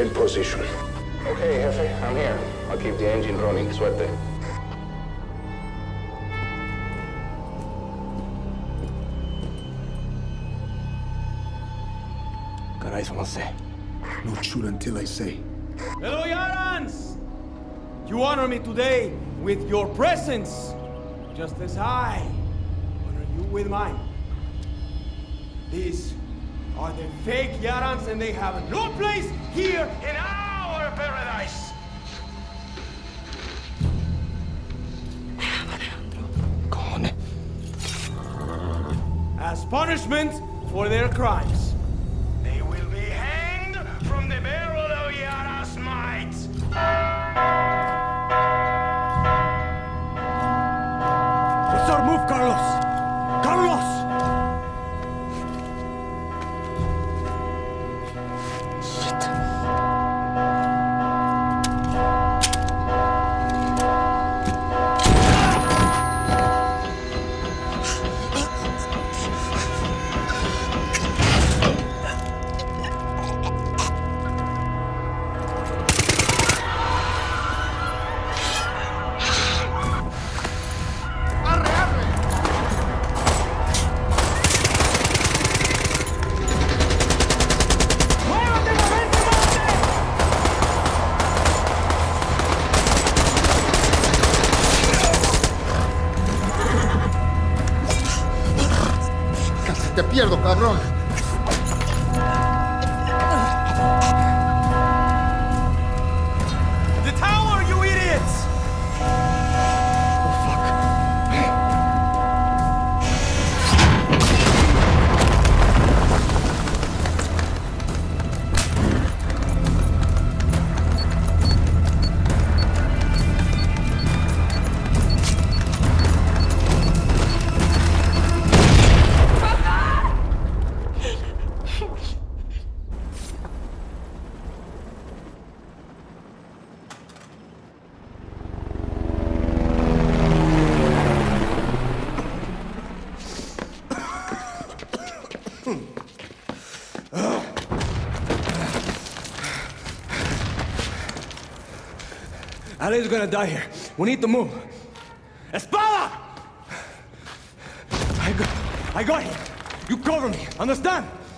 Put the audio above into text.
in position. Okay, Jefe, I'm here. I'll keep the engine running. Suerte. Caray, no sé. Don't shoot until I say. Hello, Yarans! You honor me today with your presence, just as I honor you with mine. These are the fake Yarans, and they have no place here in our paradise! Cojones. As punishment for their crimes, they will be hanged from the barrel of Yara's might! What's our move, Carlos? Carlos! Te pierdo, cabrón. The tower, you idiots! Ali's gonna die here. We need to move. Espada! I got him. You cover me. Understand?